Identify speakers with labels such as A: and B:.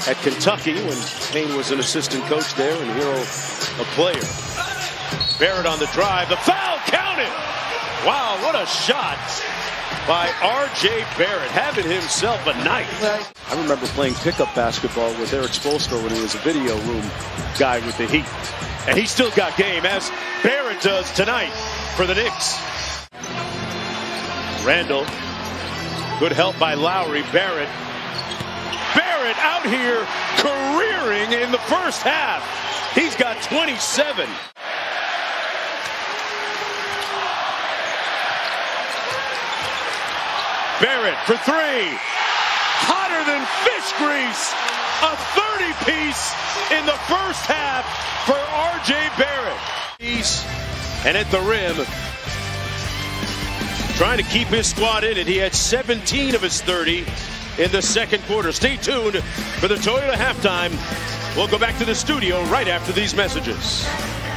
A: at Kentucky when Payne was an assistant coach there and Hero a player. Barrett on the drive. The foul counted. Wow, what a shot by R.J. Barrett, having himself a night. I remember playing pickup basketball with Eric Spoelstra when he was a video room guy with the Heat. And he still got game, as Barrett does tonight for the Knicks. Randall, good help by Lowry. Barrett out here careering in the first half. He's got 27. Barrett for three. Hotter than fish grease. A 30-piece in the first half for R.J. Barrett. And at the rim, trying to keep his squad in it. He had 17 of his 30 in the second quarter. Stay tuned for the Toyota halftime. We'll go back to the studio right after these messages.